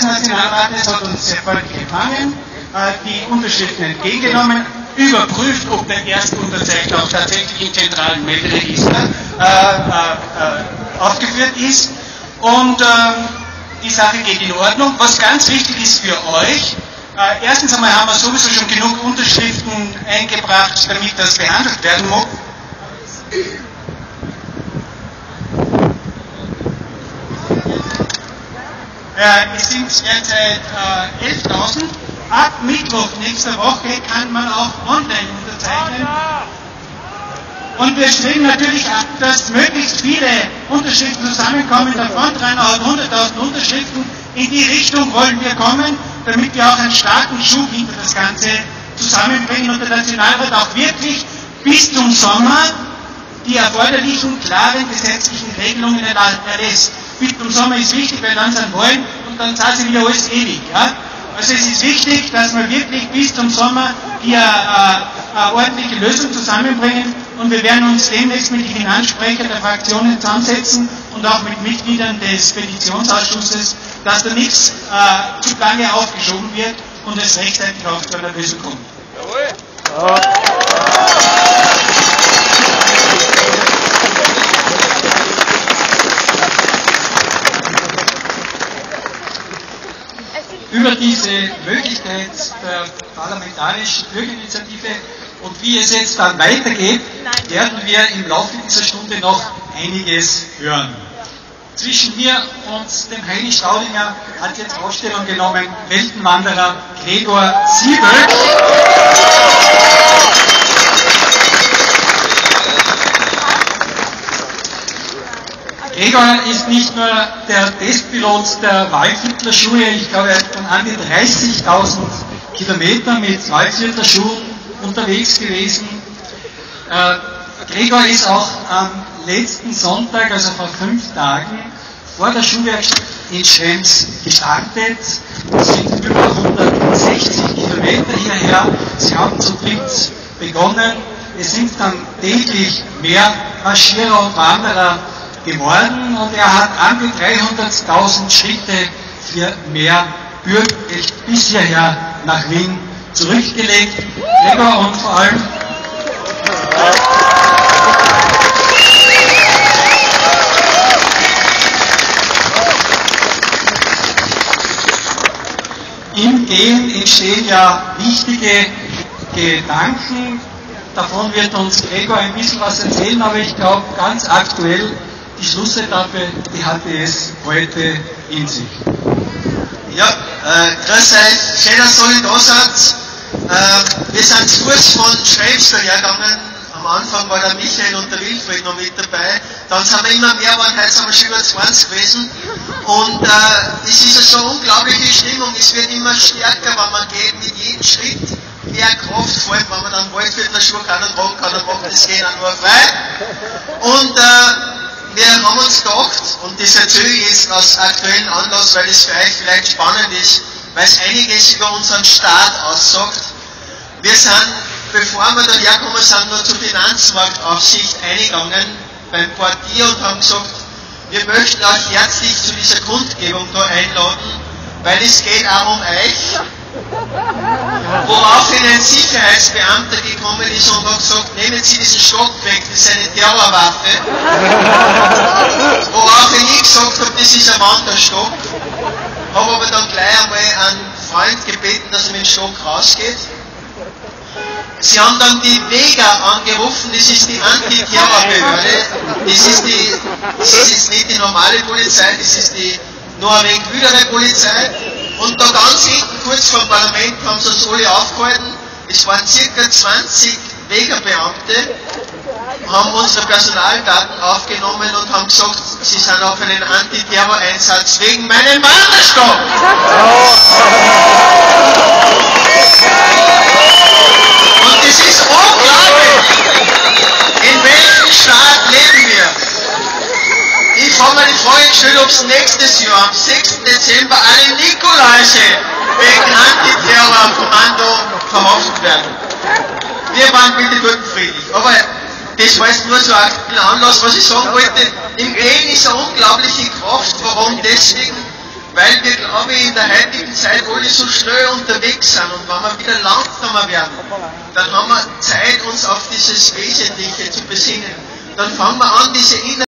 Nationalrates hat uns sehr freundlich empfangen, die Unterschriften entgegengenommen, überprüft, ob der Erstunterzeichner auch tatsächlich im zentralen Melderegister aufgeführt ist, und die Sache geht in Ordnung. Was ganz wichtig ist für euch, erstens einmal haben wir sowieso schon genug Unterschriften eingebracht, damit das behandelt werden muss. Es sind derzeit 11.000. Ab Mittwoch nächster Woche kann man auch online unterzeichnen. Und wir streben natürlich ab, dass möglichst viele Unterschriften zusammenkommen. Der Frontrunner hat 100.000 Unterschriften. In die Richtung wollen wir kommen, damit wir auch einen starken Schub hinter das Ganze zusammenbringen und der Nationalrat auch wirklich bis zum Sommer die erforderlichen klaren gesetzlichen Regelungen erlässt. Bis zum Sommer ist wichtig, weil dann sind Wahlen und dann zahlt sich wieder alles ewig. Ja? Also es ist wichtig, dass wir wirklich bis zum Sommer hier eine ordentliche Lösung zusammenbringen, und wir werden uns demnächst mit den Finanzsprechern der Fraktionen zusammensetzen und auch mit Mitgliedern des Petitionsausschusses, dass da nichts zu lange aufgeschoben wird und es rechtzeitig auch zu einer Lösung kommt. Jawohl. Über diese Möglichkeit der parlamentarischen Bürgerinitiative und wie es jetzt dann weitergeht, werden wir im Laufe dieser Stunde noch einiges hören. Zwischen mir und dem Heini Staudinger hat jetzt Ausstellung genommen Weltenwanderer Gregor Siebel. Gregor ist nicht nur der Testpilot der Waldviertler-Schuhe, ich glaube, er ist von an die 30.000 Kilometer mit Waldviertler-Schuhen unterwegs gewesen. Gregor ist auch am letzten Sonntag, also vor 5 Tagen, vor der Schuhwerkstatt in Schrems gestartet. Das sind über 160 Kilometer hierher. Sie haben zu dritt begonnen. Es sind dann täglich mehr Marschierer und Wanderer geworden, und er hat an die 300.000 Schritte für mehr Bürgerrecht bis hierher nach Wien zurückgelegt. Gregor, und vor allem im Gehen entstehen ja wichtige Gedanken. Davon wird uns Gregor ein bisschen was erzählen, aber ich glaube, ganz aktuell die Schlussetappe, die hatte es heute in sich. Ja, grüß euch, schön, dass ihr alle da seid. Wir sind zu Fuß von Schrems dahergegangen. Am Anfang war der Michael und der Wilfried noch mit dabei. Dann sind wir immer mehr geworden, heute sind wir schon über 20 gewesen. Und es ist eine so unglaubliche Stimmung, es wird immer stärker, wenn man geht, mit jedem Schritt mehr Kraft fällt, wenn man dann Waldviertler Schuhe keiner tragen kann, dann macht das Gehen auch nur frei. Und wir haben uns gedacht, und das erzähle ich jetzt aus aktuellen Anlass, weil es für euch vielleicht spannend ist, weil es einiges über unseren Staat aussagt. Wir sind, bevor wir da hergekommen sind, nur zur Finanzmarktaufsicht eingegangen beim Portier und haben gesagt, wir möchten euch herzlich zu dieser Kundgebung da einladen, weil es geht auch um euch. Woraufhin ein Sicherheitsbeamter gekommen ist und hat gesagt, nehmen Sie diesen Stock weg, das ist eine Terrorwaffe. Woraufhin ich gesagt habe, das ist ein Wanderstock. Habe aber dann gleich einmal einen Freund gebeten, dass er mit dem Stock rausgeht. Sie haben dann die Vega angerufen, das ist die Antiterrorbehörde. Das ist jetzt nicht die normale Polizei, das ist die noch ein wenig wüdere Polizei. Und da ganz hinten, kurz vor dem Parlament, haben sie uns alle aufgehalten. Es waren ca. 20 Wegerbeamte, haben unsere Personaldaten aufgenommen und haben gesagt, sie sind auf einen Antiterror-Einsatz wegen meinem Wanderstock. Und es ist unglaublich, in welchem Staat leben wir? Ich habe mir die Frage gestellt, ob es nächstes Jahr, am 6. Dezember, alle Nikoläuse wegen Antiterror-Kommando verhaftet werden. Wir waren bitte gut friedlich. Aber das war jetzt nur so ein Anlass, was ich sagen wollte. Im Gehen ist eine unglaubliche Kraft. Warum? Deswegen, weil wir, glaube ich, in der heutigen Zeit alle so schnell unterwegs sind und wenn wir wieder langsamer werden, dann haben wir Zeit, uns auf dieses Wesentliche zu besinnen. Dann fangen wir an, diese